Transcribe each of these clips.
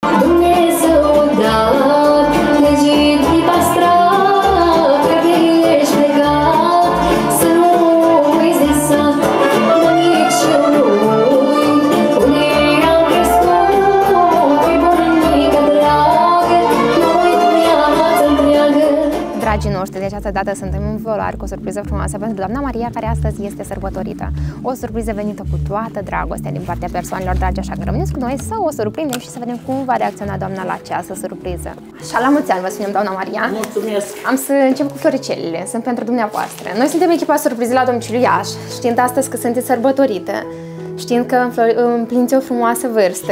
Dumnezeu dat, legit îi păstrat, că te ești legat, să nu uiți de sat, nici eu nu uit, unde am crescut, pe bunică dragă, nu uit viața întreagă. Dragii noștri, de această dată suntem în Văloare cu o surpriză frumoasă pentru doamna Maria, care astăzi este sărbătorită. O surpriză venită cu toată dragostea din partea persoanelor dragi, așa că rămâneți cu noi să o surprindem și să vedem cum va reacționa doamna la această surpriză. Așa, la mulți ani vă spunem, doamna Maria. Mulțumesc! Am să încep cu floricelele, sunt pentru dumneavoastră. Noi suntem echipa surpriză la domiciliu Iași, știind astăzi că sunteți sărbătorită, știind că împliniți o frumoasă vârstă.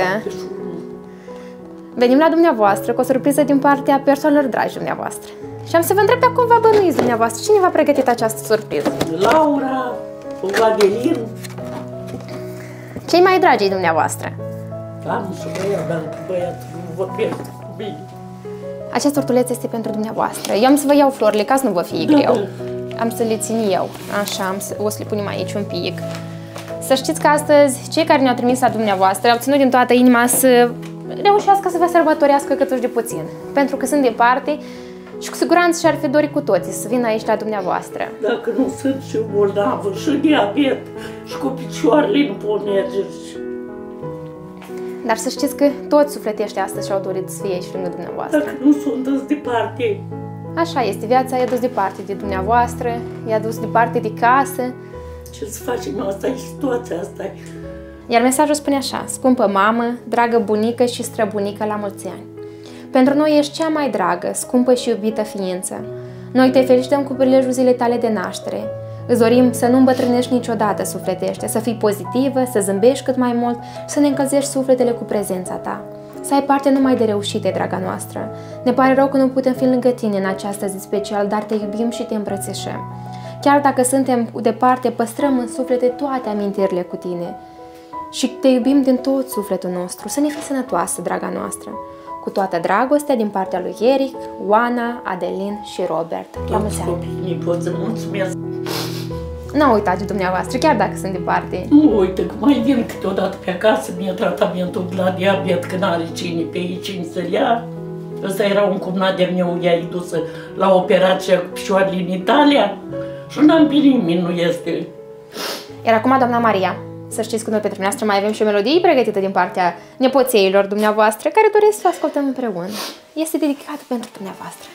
Venim la dumneavoastră cu o surpriză din partea persoanelor dragi dumneavoastră. Și am să vă întreb pe cum vă bănuiți dumneavoastră. Cine v-a pregătit această surpriză? Laura, Adelin. Cei mai dragi dumneavoastră? Am și băiat, dar băiat nu vorbesc bine. Acest tortuleț este pentru dumneavoastră. Eu am să vă iau florile ca să nu vă fie greu. Am să le țin eu. Așa, o să le punem aici un pic. Să știți că astăzi cei care ne-au trimis la dumneavoastră au ținut din toată inima să reușească să vă sărbătorească câtuși de puțin. Pentru că sunt departe și cu siguranță și-ar fi dorit cu toții să vină aici la dumneavoastră. Dacă nu sunt și bolnavă, și diabet, și cu picioarele nu pot merge. Dar să știți că toți sufletește astăzi și-au dorit să fie aici lângă dumneavoastră. Dacă nu sunt dus departe. Așa este, viața i-a dus departe de dumneavoastră, i-a dus departe de casă. Ce să facem? Asta e situația asta. Iar mesajul spune așa: scumpă mamă, dragă bunică și străbunică, la mulți ani. Pentru noi ești cea mai dragă, scumpă și iubită ființă. Noi te felicităm cu prilejul zilei tale de naștere. Îți dorim să nu îmbătrânești niciodată sufletește, să fii pozitivă, să zâmbești cât mai mult și să ne încălzești sufletele cu prezența ta. Să ai parte numai de reușite, draga noastră. Ne pare rău că nu putem fi lângă tine în această zi special, dar te iubim și te îmbrățișăm. Chiar dacă suntem departe, păstrăm în suflete toate amintirile cu tine. Și te iubim din tot sufletul nostru. Să ne fii sănătoasă, draga noastră. Cu toată dragostea din partea lui Eric, Oana, Adelin și Robert. La mulți ani! Copiii pot să mulțumesc! Nu uitați de dumneavoastră, chiar dacă sunt departe. Nu uită că mai vin câteodată pe acasă, mi-e tratamentul la diabet, că n-are cine pe ei cine să-l ia. Ăsta era un cumnat de-a meu, ea e dusă la operația cu picioarele în Italia și n-am pe nimeni, nu este. Iar acum, doamna Maria, să știți că noi pentru dumneavoastră mai avem și o melodie pregătită din partea nepoțeilor dumneavoastră, care doresc să o ascultăm împreună. Este dedicată pentru dumneavoastră.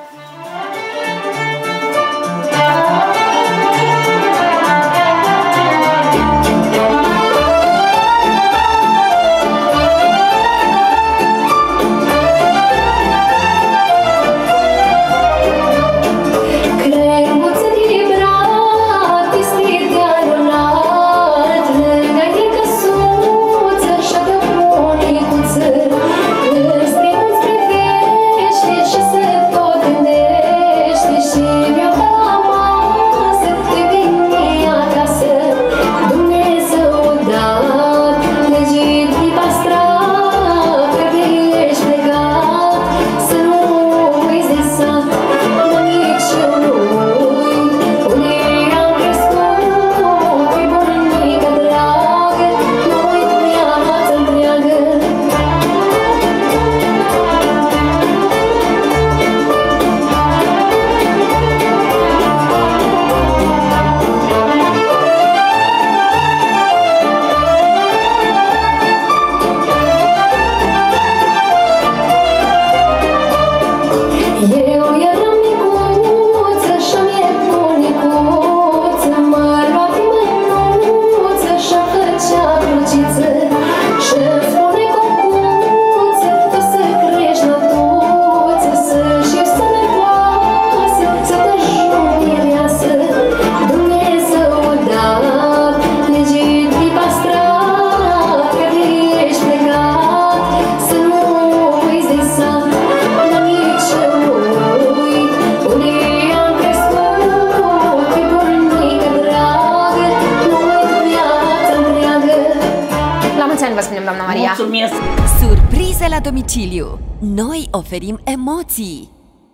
Vă spunem, doamna Maria. Mulțumesc! Surprize la domiciliu. Noi oferim emoții.